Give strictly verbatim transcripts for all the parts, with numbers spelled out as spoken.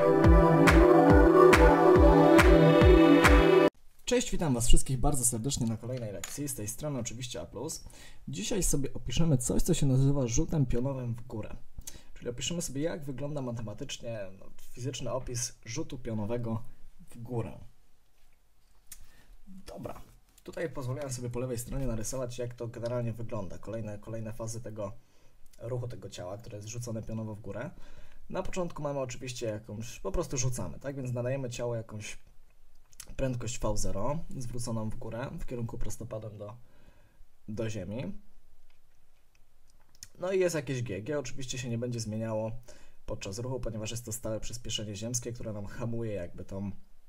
Cześć, witam Was wszystkich bardzo serdecznie na kolejnej lekcji. Z tej strony oczywiście A plus. Dzisiaj sobie opiszemy coś, co się nazywa rzutem pionowym w górę. Czyli opiszemy sobie, jak wygląda matematycznie no, fizyczny opis rzutu pionowego w górę. Dobra, tutaj pozwoliłem sobie po lewej stronie narysować, jak to generalnie wygląda. Kolejne, kolejne fazy tego ruchu tego ciała, które jest rzucone pionowo w górę. Na początku mamy oczywiście jakąś, po prostu rzucamy, tak? Więc nadajemy ciału jakąś prędkość V zero zwróconą w górę, w kierunku prostopadłym do, do ziemi. No i jest jakieś G. G oczywiście się nie będzie zmieniało podczas ruchu, ponieważ jest to stałe przyspieszenie ziemskie, które nam hamuje jakby tą,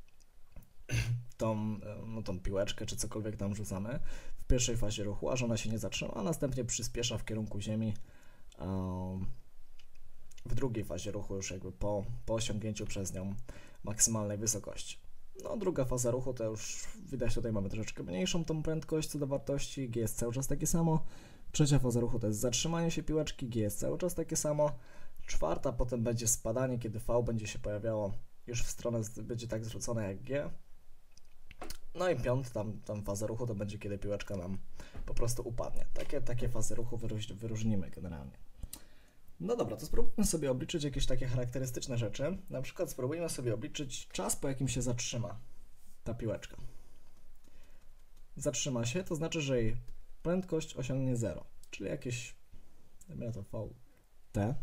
tą, no, tą piłeczkę, czy cokolwiek tam rzucamy w pierwszej fazie ruchu, aż ona się nie zatrzyma, a następnie przyspiesza w kierunku ziemi um, w drugiej fazie ruchu, już jakby po, po osiągnięciu przez nią maksymalnej wysokości. No, druga faza ruchu to już widać, tutaj mamy troszeczkę mniejszą tą prędkość co do wartości, G jest cały czas takie samo. Trzecia faza ruchu to jest zatrzymanie się piłeczki, G jest cały czas takie samo. Czwarta potem będzie spadanie, kiedy V będzie się pojawiało już w stronę, będzie tak zwrócone jak G. No i piąta tam, tam faza ruchu to będzie, kiedy piłeczka nam po prostu upadnie. Takie, takie fazy ruchu wyróż, wyróżnimy generalnie. No dobra, to spróbujmy sobie obliczyć jakieś takie charakterystyczne rzeczy. Na przykład spróbujmy sobie obliczyć czas, po jakim się zatrzyma ta piłeczka. Zatrzyma się, to znaczy, że jej prędkość osiągnie zero, czyli jakieś, dajmy na to V T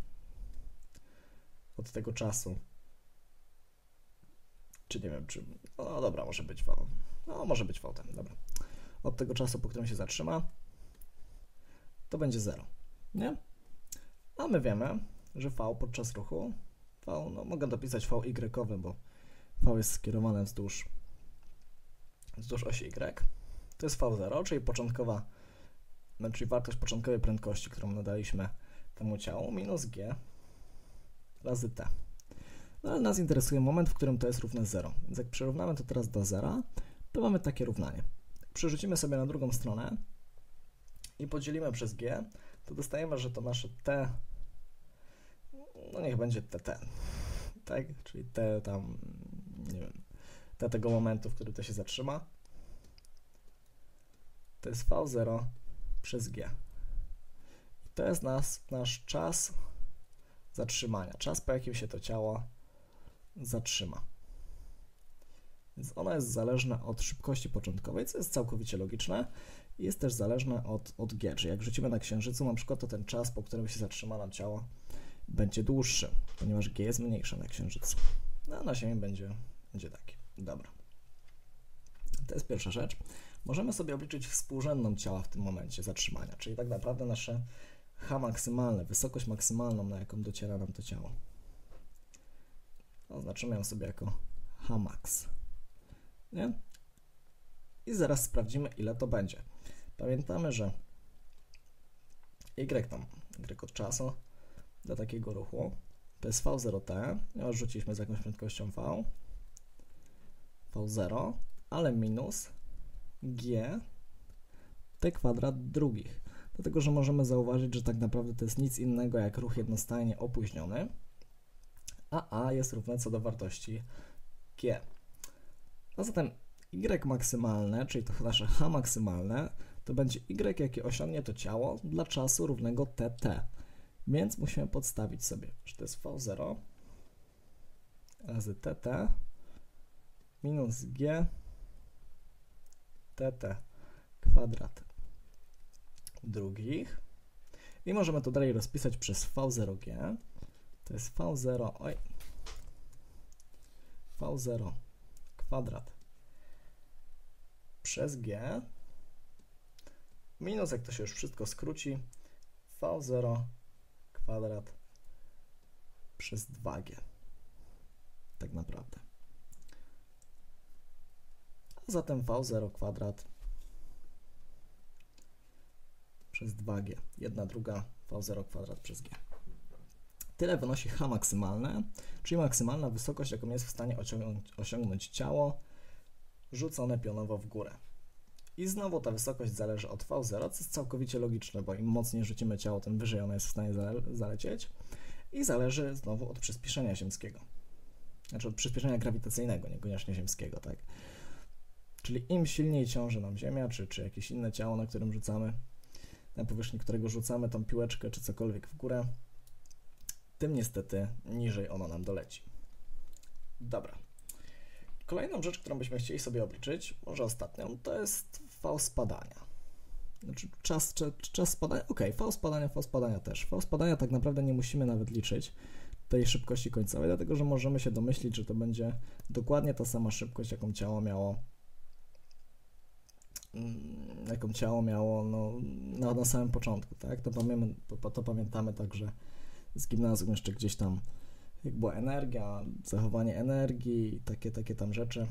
od tego czasu. Czy nie wiem, czy... No dobra, może być V. No, może być V T, dobra. Od tego czasu, po którym się zatrzyma, to będzie zero, nie? A my wiemy, że V podczas ruchu, V, no mogę dopisać V Y, bo V jest skierowane wzdłuż, wzdłuż osi Y. To jest V zero, czyli początkowa, czyli wartość początkowej prędkości, którą nadaliśmy temu ciału, minus G razy T. No ale nas interesuje moment, w którym to jest równe zero. Więc jak przyrównamy to teraz do zera, to mamy takie równanie. Przerzucimy sobie na drugą stronę i podzielimy przez G, to dostajemy, że to nasze T, no niech będzie T T, tak? Czyli T tam, nie wiem, T tego momentu, w którym to się zatrzyma, to jest V zero przez G. I to jest nas, nasz czas zatrzymania, czas, po jakim się to ciało zatrzyma. Więc ona jest zależna od szybkości początkowej, co jest całkowicie logiczne. Jest też zależne od, od G, czyli jak rzucimy na Księżycu, na przykład, to ten czas, po którym się zatrzyma nam ciało, będzie dłuższy, ponieważ G jest mniejsze na Księżycu. No, a na Ziemi będzie, będzie taki. Dobra. To jest pierwsza rzecz. Możemy sobie obliczyć współrzędną ciała w tym momencie zatrzymania, czyli tak naprawdę nasze H maksymalne, wysokość maksymalną, na jaką dociera nam to ciało. Oznaczymy ją sobie jako H max. Nie? I zaraz sprawdzimy, ile to będzie. Pamiętamy, że Y tam, Y od czasu do takiego ruchu to jest V zero T, już rzuciliśmy z jakąś prędkością V, V zero, ale minus G T kwadrat drugich. Dlatego, że możemy zauważyć, że tak naprawdę to jest nic innego jak ruch jednostajnie opóźniony, a A jest równe co do wartości G. A zatem Y maksymalne, czyli to nasze H maksymalne, to będzie Y, jakie osiągnie to ciało dla czasu równego T T. Więc musimy podstawić sobie, że to jest V zero razy T T minus G T T kwadrat drugich. I możemy to dalej rozpisać przez V zero G. To jest V zero, oj, V zero kwadrat przez G minus, jak to się już wszystko skróci, V zero kwadrat przez dwa G. Tak naprawdę. A zatem V zero kwadrat przez dwa G. Jedna druga V zero kwadrat przez G. Tyle wynosi H maksymalne, czyli maksymalna wysokość, jaką jest w stanie osiągnąć, osiągnąć ciało rzucone pionowo w górę. I znowu ta wysokość zależy od V zero, co jest całkowicie logiczne, bo im mocniej rzucimy ciało, tym wyżej ono jest w stanie zale zalecieć. I zależy znowu od przyspieszenia ziemskiego. znaczy od przyspieszenia grawitacyjnego, niekoniecznie ziemskiego, tak? Czyli im silniej ciąży nam Ziemia, czy, czy jakieś inne ciało, na którym rzucamy, na powierzchni którego rzucamy tą piłeczkę, czy cokolwiek w górę, tym niestety niżej ono nam doleci. Dobra. Kolejną rzecz, którą byśmy chcieli sobie obliczyć, może ostatnią, to jest V spadania. Znaczy czas, czas, czas spadania, ok, V spadania, V spadania też. V spadania tak naprawdę nie musimy nawet liczyć tej szybkości końcowej, dlatego że możemy się domyślić, że to będzie dokładnie ta sama szybkość, jaką ciało miało jaką ciało miało no, na, na samym początku, tak? To, pamiętamy, to pamiętamy także z gimnazjum jeszcze gdzieś tam, jak była energia, zachowanie energii i takie, takie tam rzeczy.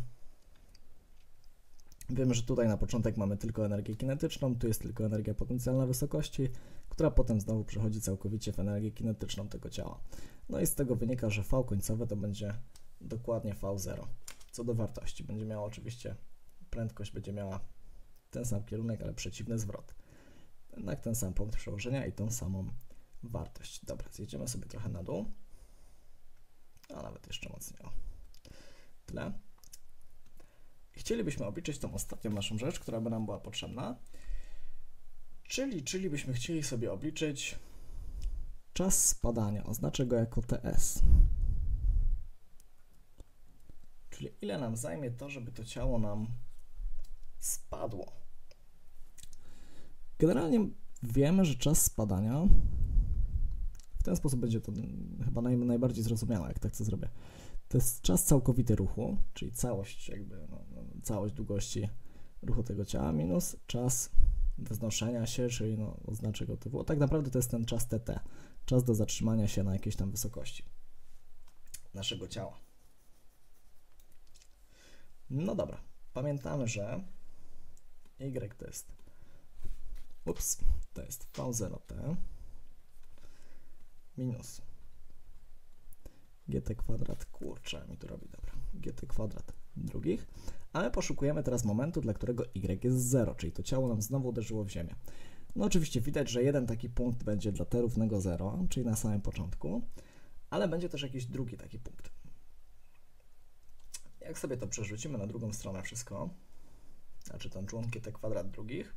Wiemy, że tutaj na początek mamy tylko energię kinetyczną, tu jest tylko energia potencjalna wysokości, która potem znowu przechodzi całkowicie w energię kinetyczną tego ciała. No i z tego wynika, że V końcowe to będzie dokładnie V zero. Co do wartości, będzie miała oczywiście, prędkość będzie miała ten sam kierunek, ale przeciwny zwrot. Jednak ten sam punkt przełożenia i tą samą wartość. Dobra, zjedziemy sobie trochę na dół, a nawet jeszcze mocniej. O. Tyle. I chcielibyśmy obliczyć tą ostatnią naszą rzecz, która by nam była potrzebna, czyli, czyli byśmy chcieli sobie obliczyć czas spadania. Oznaczę go jako T S. Czyli ile nam zajmie to, żeby to ciało nam spadło. Generalnie wiemy, że czas spadania, w ten sposób będzie to chyba naj, najbardziej zrozumiałe, jak tak to zrobię. To jest czas całkowity ruchu, czyli całość jakby, no, no, całość długości ruchu tego ciała minus czas wznoszenia się, czyli no, oznaczę go typu. Tak naprawdę to jest ten czas T T, czas do zatrzymania się na jakiejś tam wysokości naszego ciała. No dobra, pamiętamy, że Y to jest, ups, to jest V zero T minus gt kwadrat, kurczę, mi tu robi, dobra, gt kwadrat drugich, a my poszukujemy teraz momentu, dla którego Y jest zero, czyli to ciało nam znowu uderzyło w ziemię. No oczywiście widać, że jeden taki punkt będzie dla T równego zero, czyli na samym początku, ale będzie też jakiś drugi taki punkt. Jak sobie to przerzucimy na drugą stronę wszystko, znaczy ten człon gt kwadrat drugich,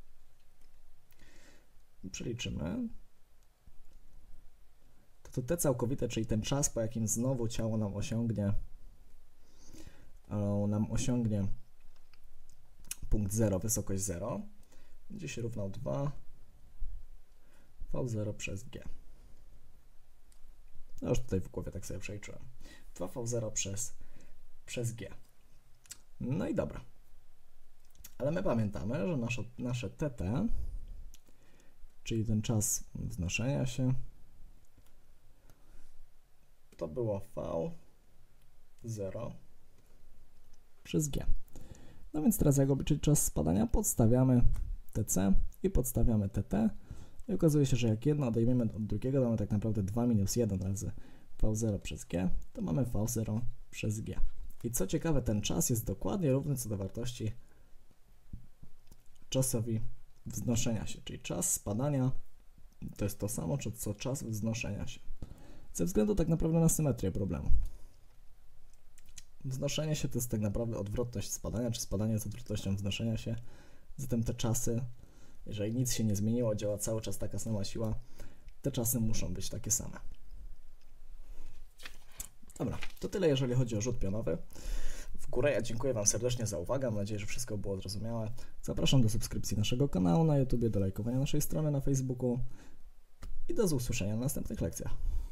przeliczymy, to to T całkowite, czyli ten czas, po jakim znowu ciało nam osiągnie, nam osiągnie punkt zero, wysokość zero, będzie się równał dwa V zero przez G. No już tutaj w głowie tak sobie przeliczyłem. dwa V zero przez, przez G. No i dobra. Ale my pamiętamy, że nasze, nasze T T, czyli ten czas wznoszenia się, to było V zero przez G. No więc teraz jak obliczyć czas spadania, podstawiamy T C i podstawiamy T T i okazuje się, że jak jedno odejmiemy od drugiego, to mamy tak naprawdę dwa minus jeden razy V zero przez G, to mamy V zero przez G. I co ciekawe, ten czas jest dokładnie równy co do wartości czasowi wznoszenia się, czyli czas spadania to jest to samo, co czas wznoszenia się. Ze względu tak naprawdę na symetrię problemu. Wznoszenie się to jest tak naprawdę odwrotność spadania, czy spadanie jest odwrotnością wznoszenia się. Zatem te czasy, jeżeli nic się nie zmieniło, działa cały czas taka sama siła, te czasy muszą być takie same. Dobra, to tyle jeżeli chodzi o rzut pionowy. W górę ja dziękuję Wam serdecznie za uwagę, mam nadzieję, że wszystko było zrozumiałe. Zapraszam do subskrypcji naszego kanału na YouTube, do lajkowania naszej strony na Facebooku i do usłyszenia na następnych lekcjach.